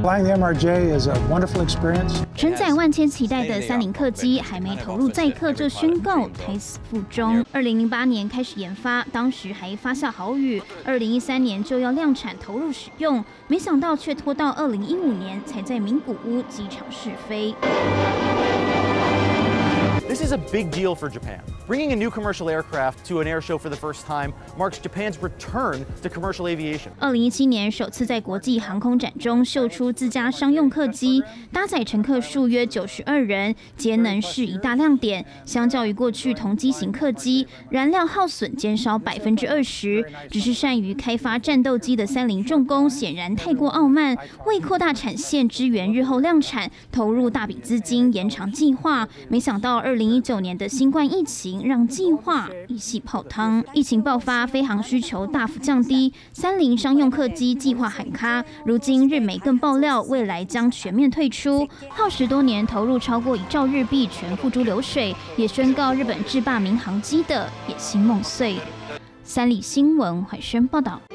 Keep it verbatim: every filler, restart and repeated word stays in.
Flying the M R J is a wonderful experience. 承载万千期待的三菱客机还没投入载客就宣告胎死腹中。二零零八年开始研发，当时还发下好雨，二零一三年就要量产投入使用，没想到却拖到二零一五年才在名古屋机场试飞。 This is a big deal for Japan. Bringing a new commercial aircraft to an air show for the first time marks Japan's return to commercial aviation. 二零一七年首次在国际航空展中秀出自家商用客机，搭载乘客数约九十二人，节能是一大亮点。相较于过去同机型客机，燃料耗损减少百分之二十。只是善于开发战斗机的三菱重工显然太过傲慢，为扩大产线支援日后量产，投入大笔资金延长计划。没想到二零一九年的新冠疫情让计划一系泡汤。疫情爆发，飞航需求大幅降低，三菱商用客机计划喊卡。如今日媒更爆料，未来将全面退出，耗时多年，投入超过一兆日币，全付诸流水，也宣告日本制霸民航机的野心梦碎。三立新闻怀宣报道。